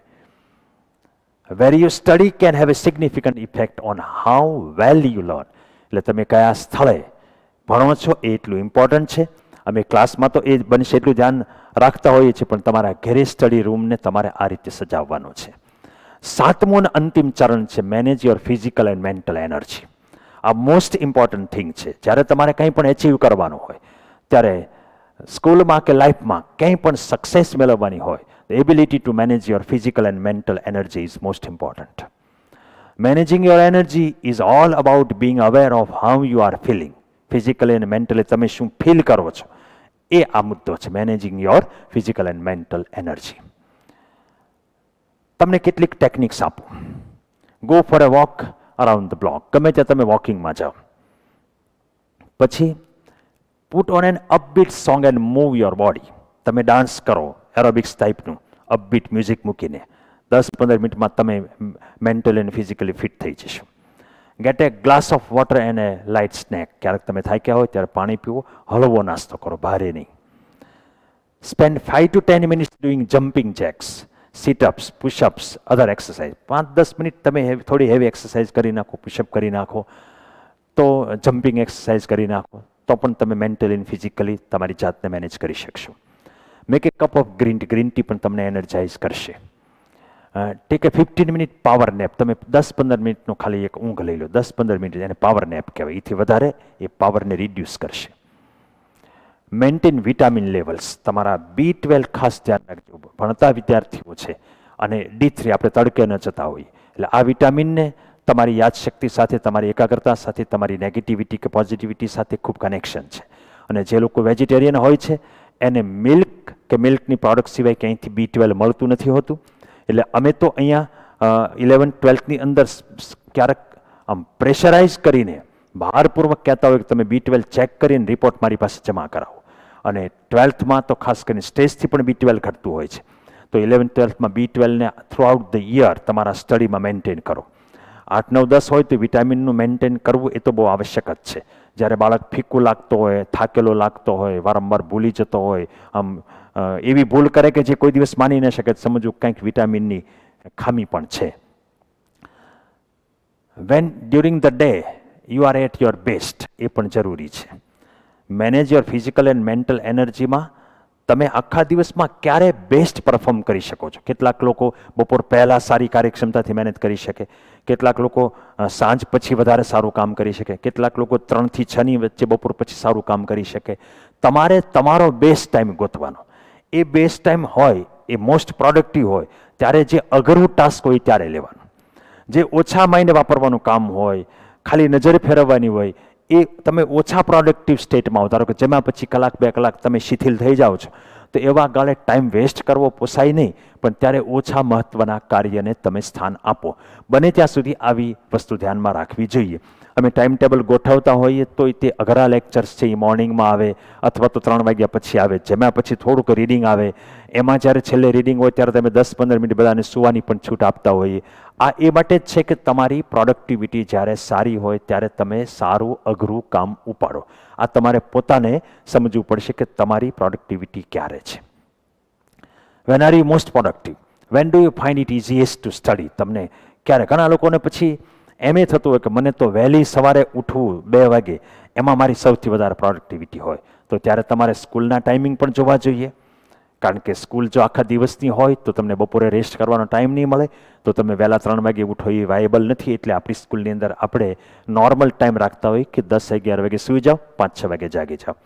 Where you study can have a significant effect on how well you learn. એટલે તમે કયા સ્થળે ભણો છો એ એટલું ઇમ્પોર્ટન્ટ છે. અમે ક્લાસમાં તો એ બનશે એટલું ધ્યાન રાખતા હોઈએ છીએ, પણ તમારા ઘરે સ્ટડી રૂમને તમારે આ રીતે સજાવવાનો છે. સાતમું અને અંતિમ ચરણ છે manage your physical and mental energy. આ મોસ્ટ ઇમ્પોર્ટન્ટ થિંગ છે. જ્યારે તમારે કંઈ પણ એચીવ કરવાનું હોય, ત્યારે સ્કૂલમાં કે લાઈફમાં કંઈ પણ સક્સેસ મેળવવાની હોય, the ability to manage your physical and mental energy is most important. Managing your energy is all about being aware of how you are feeling. Physically and mentally તમે શું ફીલ કરો છો એ આ મુદ્દો છે. Managing your physical and mental energy. તમને કેટલીક techniques આપું. Go for a walk around the block. ગમે ત્યાં તમે વોકિંગમાં જાઓ. પછી put on an upbeat song and move your body. તમે ડાન્સ કરો એરોબિક્સ ટાઈપનું અપબીટ મ્યુઝિક મૂકીને. દસ પંદર મિનિટમાં તમે મેન્ટલી અને ફિઝિકલી ફિટ થઈ જશો. Get a glass of water and a light snack. ક્યારેક તમે થાક્યા હોય ત્યારે પાણી પીવો, હળવો નાસ્તો કરો, ભારે નહીં. Spend five to ten minutes doing jumping jacks, situps, pushups, other exercise. પાંચ દસ મિનિટ તમે થોડી હેવી એક્સરસાઇઝ કરી નાખો, પુશઅપ કરી નાખો, તો જમ્પિંગ એક્સરસાઇઝ કરી નાખો, તો પણ તમે મેન્ટલી અને ફિઝિકલી તમારી જાતને મેનેજ કરી શકશો. Make a cup of green tea. Green tea પણ તમને એનર્જાઇઝ કરશે. Take a fifteen minute power nap. તમે દસ પંદર મિનિટનો ખાલી એક ઊંઘ લઈ લો. દસ પંદર મિનિટ એને પાવર નેપ કહેવાય. એથી વધારે એ પાવરને રિડ્યુસ કરશે. Maintain vitamin levels. તમારા બી ટ્વેલ્વ ખાસ ધ્યાન રાખજો. ભણતા વિદ્યાર્થીઓ છે અને ડી થ્રી આપણે તડકે ન જતા હોઈએ, એટલે આ વિટામિનને તમારી યાદશક્તિ સાથે, તમારી એકાગ્રતા સાથે, તમારી નેગેટિવિટી કે પોઝિટિવિટી સાથે ખૂબ કનેક્શન છે. અને જે લોકો વેજીટેરિયન હોય છે એને મિલ્ક કે મિલ્કની પ્રોડક્ટ સિવાય ક્યાંયથી બી ટ્વેલ્વ મળતું નથી હોતું. એટલે અમે તો અહીંયા ઇલેવન ટ્વેલ્થની અંદર ક્યારેક આમ પ્રેશરાઇઝ કરીને ભારપૂર્વક કહેતા હોય કે તમે બી ટ્વેલ્વ ચેક કરીને રિપોર્ટ મારી પાસે જમા કરાવો. અને ટ્વેલ્થમાં તો ખાસ કરીને સ્ટ્રેસથી પણ બી ટ્વેલ્વ ઘટતું હોય છે. તો ઇલેવન ટ્વેલ્થમાં બી ટ્વેલ્વને થ્રુ આઉટ ધ યર તમારા સ્ટડીમાં મેન્ટેન કરો. આઠ નવ દસ હોય તો વિટામિનનું મેન્ટેન કરવું એ તો બહુ આવશ્યક જ છે. જ્યારે બાળક ફીકું લાગતો હોય, થાકેલો લાગતો હોય, વારંવાર ભૂલી જતો હોય, આમ એવી ભૂલ કરે કે જે કોઈ દિવસ માની ન શકે, સમજવું કંઈક વિટામિનની ખામી પણ છે. When during the day you are at your best, એ પણ જરૂરી છે. Manage your physical and mental એનર્જીમાં તમે આખા દિવસમાં ક્યારે બેસ્ટ પરફોર્મ કરી શકો છો. કેટલાક લોકો બપોર પહેલાં સારી કાર્યક્ષમતાથી મહેનત કરી શકે, કેટલાક લોકો સાંજ પછી વધારે સારું કામ કરી શકે, કેટલાક લોકો ત્રણથી છની વચ્ચે બપોર પછી સારું કામ કરી શકે. તમારે તમારો બેસ્ટ ટાઈમ ગોતવાનો. એ બેસ્ટ ટાઈમ હોય, એ મોસ્ટ પ્રોડક્ટિવ હોય, ત્યારે જે અઘરું ટાસ્ક હોય ત્યારે લેવાનું. જે ઓછા માઇન્ડ વાપરવાનું કામ હોય, ખાલી નજર ફેરવવાની હોય, એ તમે ઓછા પ્રોડક્ટિવ સ્ટેટમાં હો. ધારો કે જેમાં પછી કલાક બે કલાક તમે શિથિલ થઈ જાઓ છો, તો એવા ગાળે ટાઈમ વેસ્ટ કરવો પોસાય નહીં, પણ ત્યારે ઓછા મહત્ત્વના કાર્યને તમે સ્થાન આપો. બને ત્યાં સુધી આવી વસ્તુ ધ્યાનમાં રાખવી જોઈએ. અમે ટાઈમ ટેબલ ગોઠવતા હોઈએ તો તે અઘરા લેક્ચર્સ છે એ મોર્નિંગમાં આવે અથવા તો ત્રણ વાગ્યા પછી આવે, જેમાં પછી થોડુંક રીડિંગ આવે. એમાં જ્યારે છેલ્લે રીડિંગ હોય ત્યારે તમે દસ પંદર મિનિટ બધાને સુવાની પણ છૂટ આપતા હોઈએ. આ એ માટે જ છે કે તમારી પ્રોડક્ટિવિટી જ્યારે સારી હોય ત્યારે તમે સારું અઘરું કામ ઉપાડો. આ તમારે પોતાને સમજવું પડશે કે તમારી પ્રોડક્ટિવિટી ક્યારે છે. When are you most productive? When do you find it easiest to study? તમને ક્યારે? ઘણા લોકોને પછી એમ એ થતું હોય કે મને તો વહેલી સવારે ઉઠવું બે વાગે, એમાં મારી સૌથી વધારે પ્રોડક્ટિવિટી હોય. તો ત્યારે તમારે સ્કૂલના ટાઈમિંગ પણ જોવા જોઈએ, કારણ કે સ્કૂલ જો આખા દિવસની હોય તો તમને બપોરે રેસ્ટ કરવાનો ટાઈમ નહીં મળે. તો તમે વહેલા ત્રણ વાગે ઉઠો એ વાયેબલ નથી. એટલે આપણી સ્કૂલની અંદર આપણે નોર્મલ ટાઈમ રાખતા હોય કે દસ અગિયાર વાગે સૂઈ જાઓ, પાંચ છ વાગે જાગી જાઓ.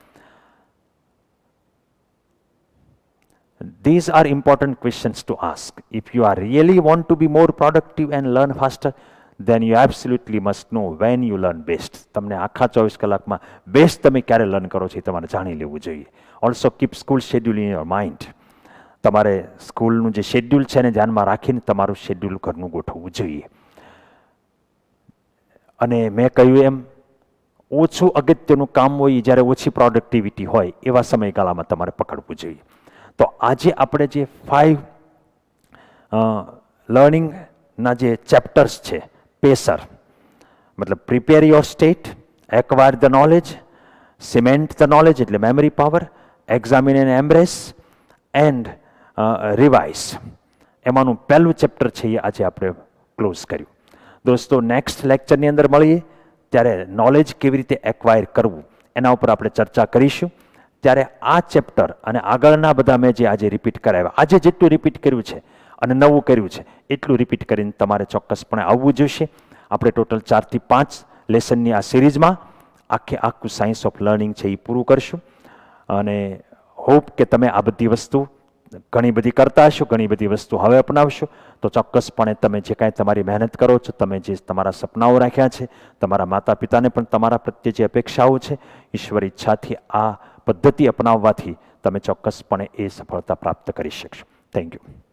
These are important questions to ask. If you are really want to be more productive and learn faster, then you absolutely must know when you learn best. તમને આખા ચોવીસ કલાકમાં બેસ્ટ તમે ક્યારે લર્ન કરો છો એ તમારે જાણી લેવું જોઈએ. Also keep school schedule in your mind. તમારે સ્કૂલનું જે શેડ્યુલ છે એને ધ્યાનમાં રાખીને તમારું શેડ્યુલ ઘરનું ગોઠવવું જોઈએ. અને મેં કહ્યું એમ, ઓછું અગત્યનું કામ હોય જ્યારે ઓછી પ્રોડક્ટિવિટી હોય એવા સમયગાળામાં તમારે પકડવું જોઈએ. તો આજે આપણે જે ફાઇવ લર્નિંગના જે ચેપ્ટર્સ છે, પેસર મતલબ prepare your state, acquire the knowledge, cement the knowledge એટલે memory power, examine and embrace and revise, એમાંનું પહેલું ચેપ્ટર છે એ આજે આપણે ક્લોઝ કર્યું. દોસ્તો, નેક્સ્ટ લેક્ચરની અંદર મળીએ ત્યારે નોલેજ કેવી રીતે એક્વાયર કરવું એના ઉપર આપણે ચર્ચા કરીશું. ત્યારે આ ચેપ્ટર અને આગળના બધા મેં જે આજે રિપીટ કરાવ્યા, આજે જેટલું રિપીટ કર્યું છે અને નવું કર્યું છે એટલું રિપીટ કરીને તમારે ચોક્કસપણે આવવું જોઈશે. આપણે ટોટલ ચારથી પાંચ લેસનની આ સિરીઝમાં આખે આખું સાયન્સ ઓફ લર્નિંગ છે એ પૂરું કરશું. અને હોપ કે તમે આ બધી વસ્તુ ઘણી બધી કરતા હશો, ઘણી બધી વસ્તુ હવે અપનાવશો. તો ચોક્કસપણે તમે જે કાંઈ તમારી મહેનત કરો છો, તમે જે તમારા સપનાઓ રાખ્યા છે, તમારા માતા પિતાને પણ તમારા પ્રત્યે જે અપેક્ષાઓ છે, ઈશ્વર ઈચ્છાથી આ પદ્ધતિ અપનાવવાથી તમે ચોક્કસપણે એ સફળતા પ્રાપ્ત કરી શકશો. Thank you.